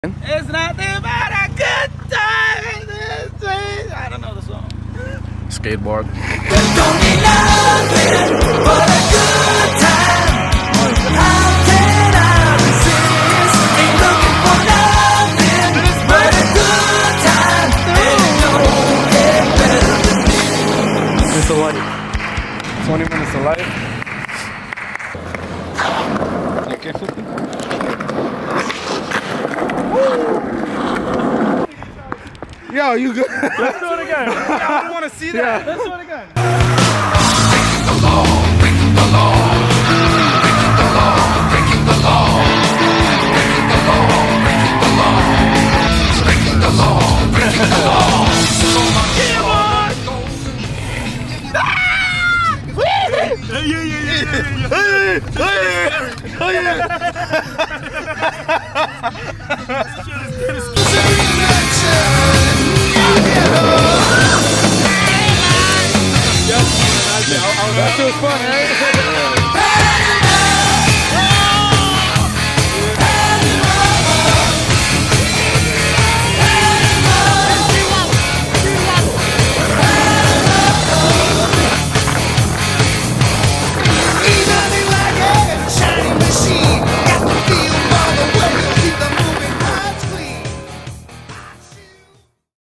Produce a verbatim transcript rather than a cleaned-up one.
It's nothing but a good time in this place. I don't know the song. Skateboard. There's only nothing but a good time. How can I resist? Ain't looking for nothing but a good time. Ain't no get better than this. It's a life. twenty minutes of life. Okay. Yo, you good? Let's do it again. I want to see that. Yeah. Let's do it again. Breaking the law, breaking the law, breaking the law, breaking the law, breaking the law, breaking the law, breaking the law, breaking the law. Yeah, boy. Yeah, yeah, yeah, That shit was fun, right?